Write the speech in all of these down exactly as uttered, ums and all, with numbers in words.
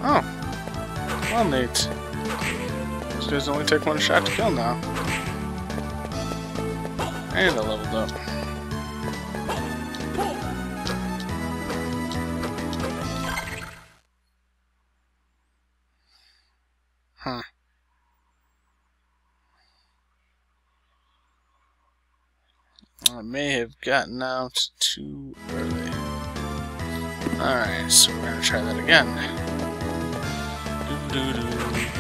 Oh. Well, neat. Those guys only take one shot to kill now. And I leveled up. Huh. I may have gotten out too early. Alright, so we're gonna try that again. Doo -doo -doo.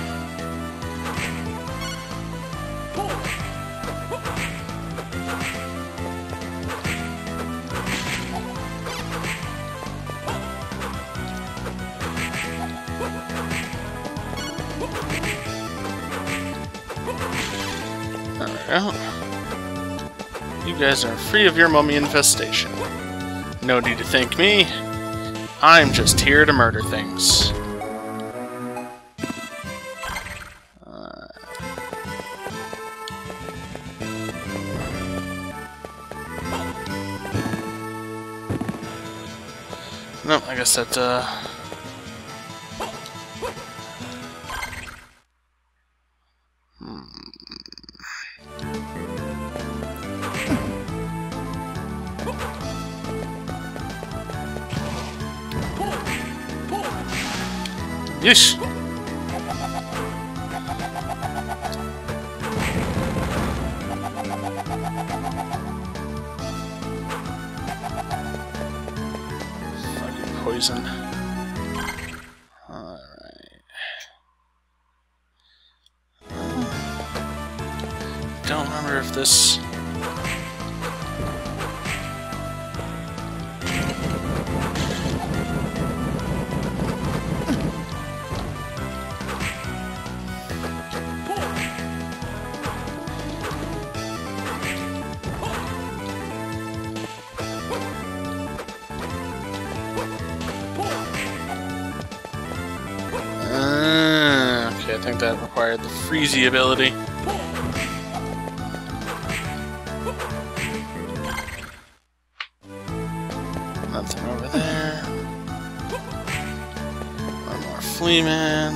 There we go. You guys are free of your mummy infestation. No need to thank me. I'm just here to murder things. Uh, nope, I guess that, uh... Hmm. Yeesh! Fucking poison. Alright. Don't remember if this... I think that required the Freezy ability. Nothing over there. One more Fleaman.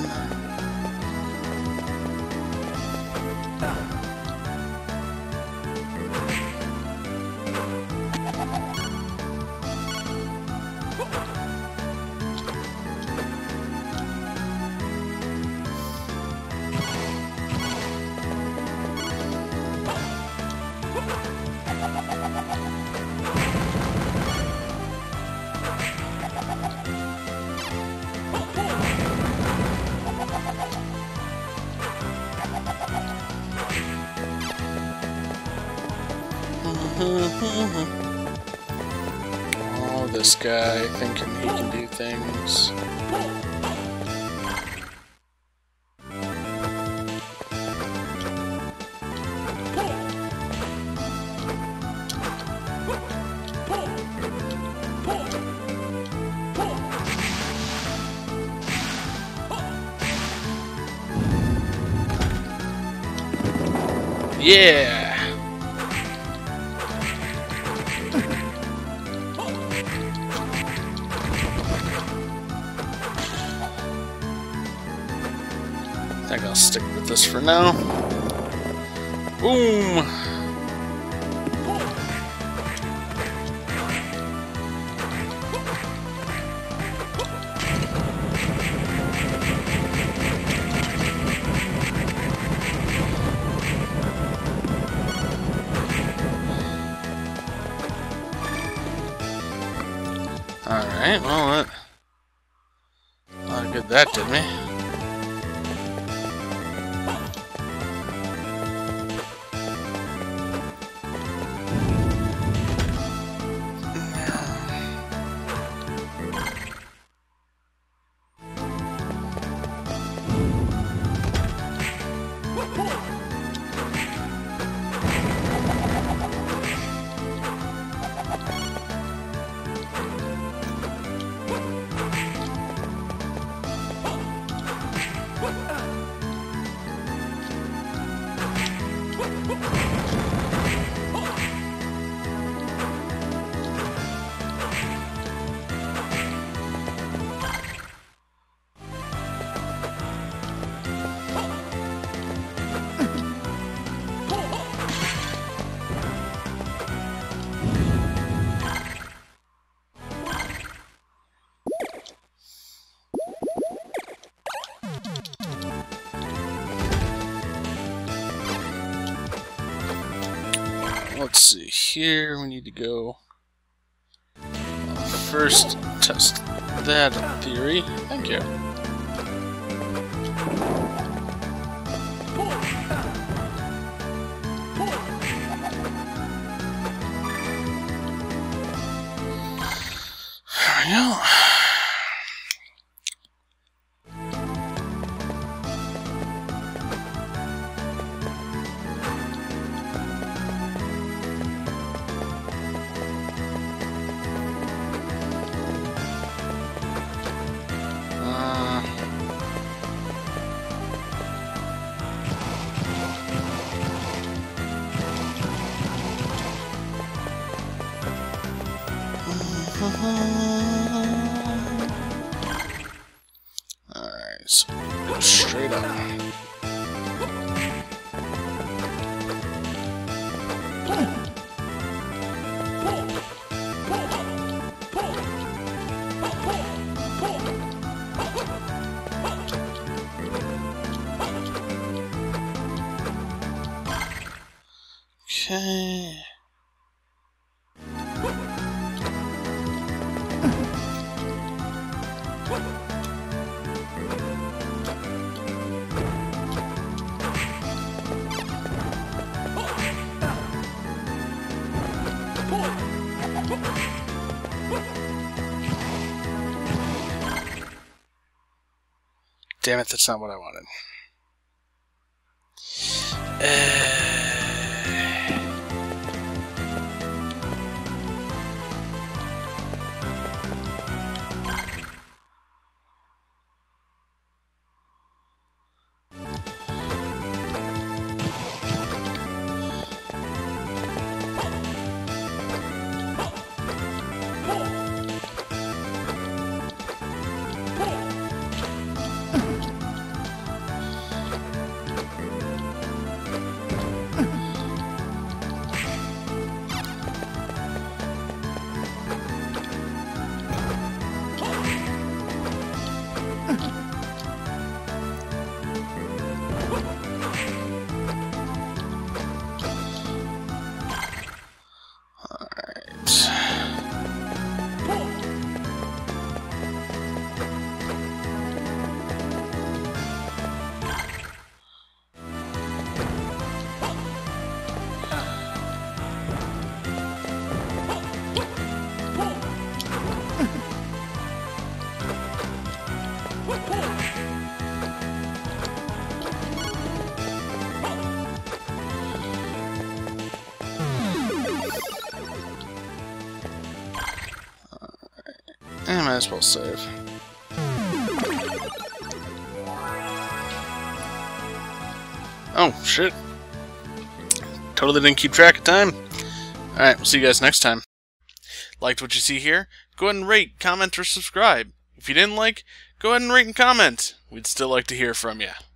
Oh, this guy thinking he can do things. Yeah! I think I'll stick with this for now. Boom! Alright, well, that... a lot of good that did me. let's see here. We need to go first test that in theory. Thank you. There we go. Alright, so go straight up. Okay. Damn it, that's not what I wanted. Uh... I might as well save. Oh, shit. Totally didn't keep track of time. Alright, we'll see you guys next time. Liked what you see here? Go ahead and rate, comment, or subscribe. If you didn't like, go ahead and rate and comment. We'd still like to hear from you.